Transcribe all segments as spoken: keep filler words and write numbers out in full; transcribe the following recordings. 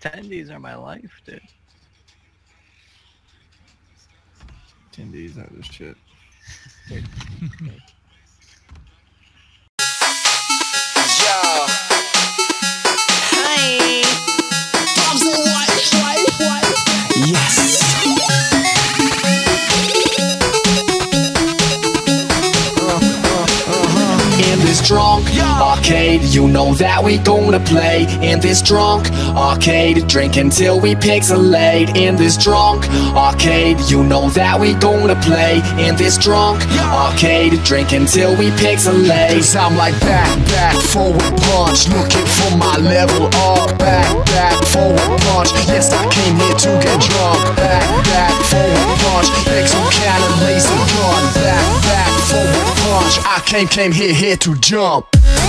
Attendees are my life, dude. Attendees are the shit. Hi. Yes. In this drunk arcade, you know that we gonna play. In this drunk arcade, drink until we pixelate. In this drunk arcade, you know that we gonna play. In this drunk arcade, drink until we pixelate. Cause I'm like back, back, forward punch, looking for my level up. Back, back, forward punch, yes I came here to get drunk. Back, back, forward punch, make some cannon, laser gun. Back, back, forward punch, I came, came here, here to jump.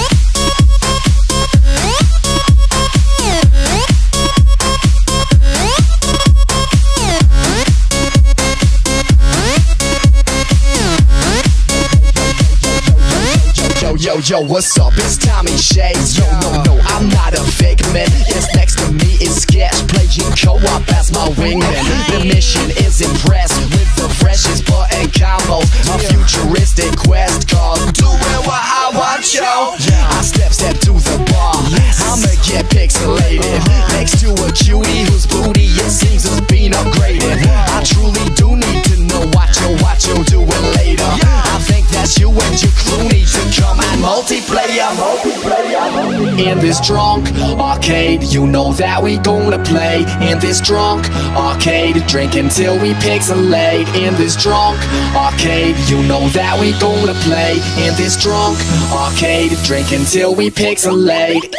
Yo, yo, yo, what's up? It's Tommy Shades. Yo, no, no, I'm not a fake man. Yes, next to me is Sketch, playing co-op as my wingman. The mission is impressed with the freshest button combos. A futuristic quest called Do It What I Want, yo. I step, step to the bar, I'ma get pixelated next to a cutie whose booty it seems has been upgraded. I truly do need to know what you, what you doing later. I think that's you and your crew need to come and multiplayer, multiplayer. In this drunk arcade, you know that we gonna play. In this drunk arcade, drink until we pixelate. In this drunk arcade, you know that we gonna play. In this drunk arcade, drink until we pixelate.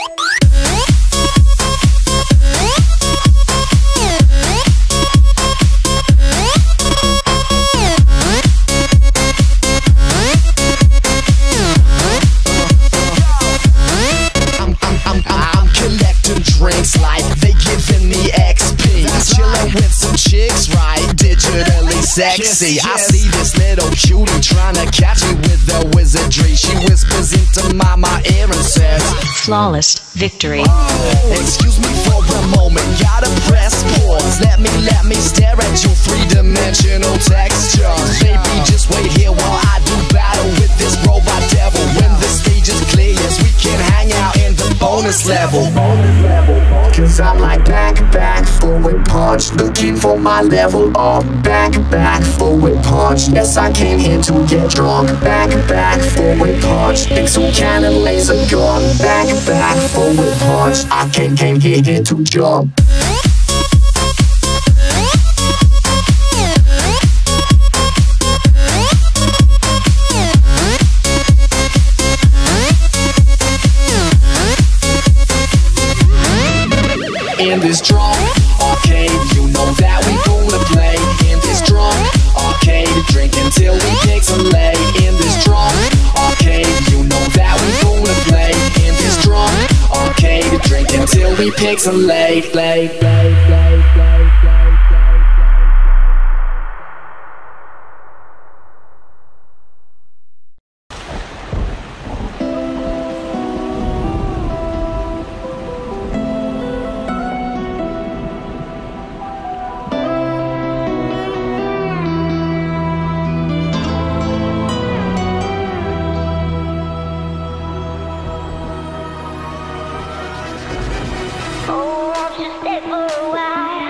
Drinks like they giving me X P. Chillin' with some chicks, right? Digitally sexy. I see this little cutie trying to catch me with her wizardry. She whispers into my, my ear and says, flawless victory. Oh, excuse me for a moment, gotta press pause. Let me, let me stare at your three-dimensional texture. Baby, just wait here while I do battle with this robot devil. When the stage is clear, yes, we can hang out in the bonus level. Cause I'm like back, back, forward punch, looking for my level up. Back, back, forward punch, yes I came here to get drunk. Back, back, forward punch, pixel cannon, laser gun. Back, back, forward punch, I came, came here, here to jump. In this drunk arcade, you know that we gonna play. In this drunk arcade, drink until we pixelate. In this drunk arcade, you know that we gonna play. In this drunk arcade, drink until we pixelate. Play, play, play, play, play. Oh, won't you stay for a while?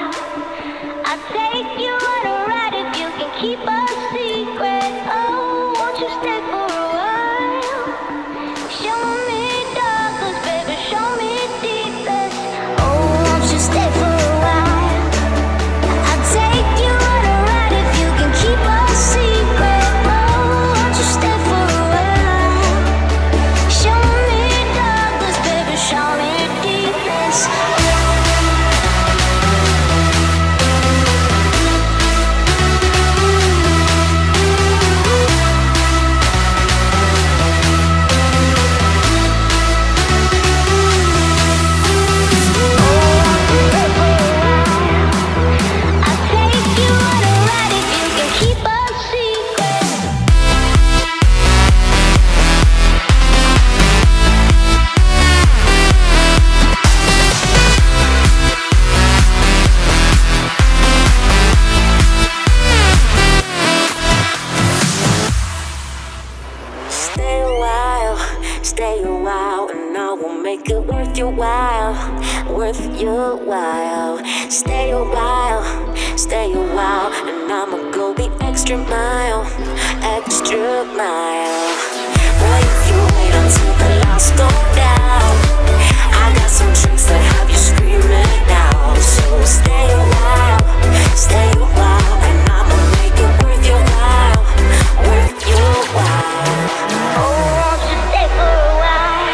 with you a while. Stay a while, stay a while, and I'ma go the extra mile, extra mile. Boy, if you wait until the lights go down, I got some tricks that have you screaming out. So stay a while, stay a while, and I'ma make it worth your while, worth your while. Oh, won't you stay for a while?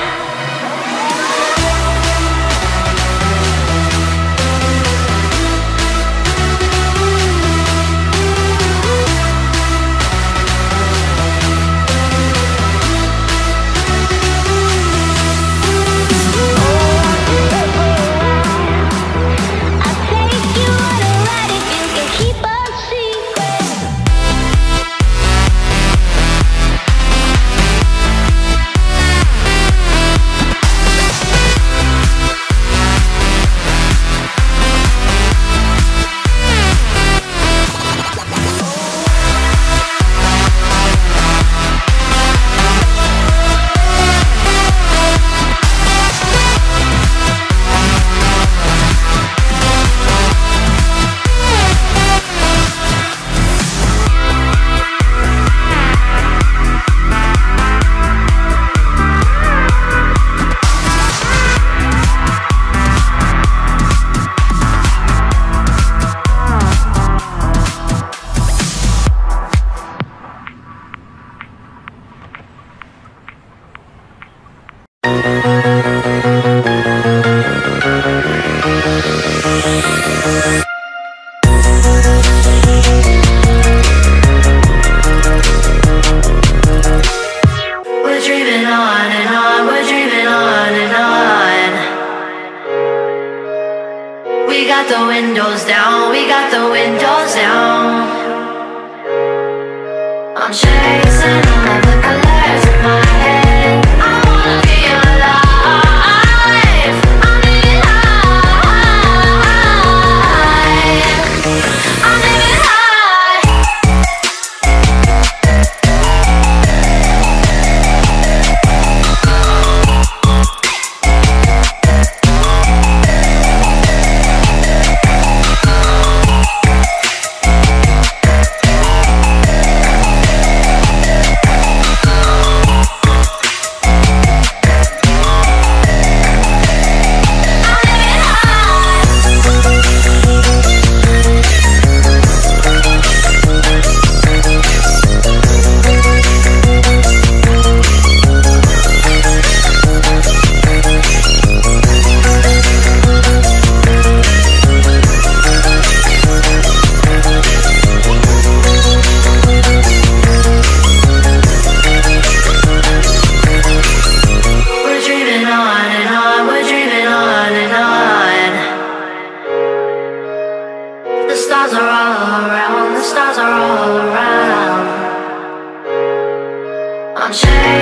I'm changing.